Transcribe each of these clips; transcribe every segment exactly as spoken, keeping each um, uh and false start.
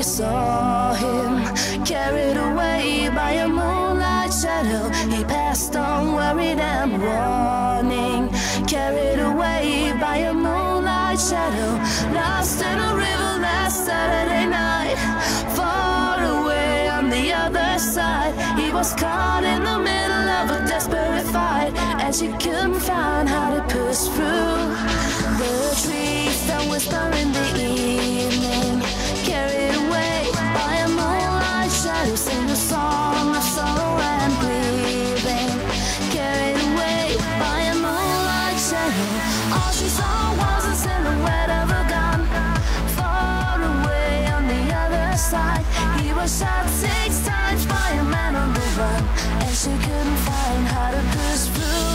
you saw him carried away by a moonlight shadow. He passed on worried and warning, carried away by a moonlight shadow. Lost in a river last Saturday night, far away on the other side. He was caught in the middle of a desperate fight, and she couldn't find how to push through. The trees that whisper in the evening, carried away by a moonlight shadow, sing a song of sorrow and grieving, carried away by a moonlight shadow. All she saw was a silhouette of a gun, far away on the other side. He was shot six times by a man on the run, and she couldn't find how to push through.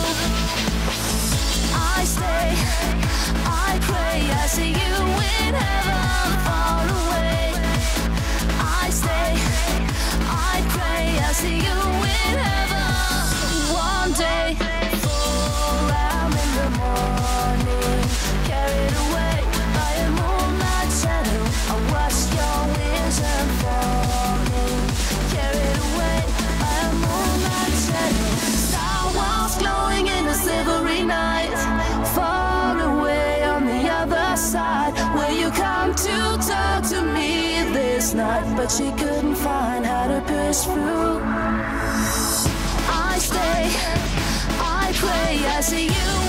I stay, I pray, I see you in heaven far away. I stay, I pray, I see you in heaven. One day, four a.m. in the morning, carried away by a moonlight shadow. I watched your vision falling, carried away by a moonlight shadow. Star was glowing in the silvery night, far away on the other side. Will you come to talk to me this night? But she couldn't find how to push through. I stay, I pray, I see you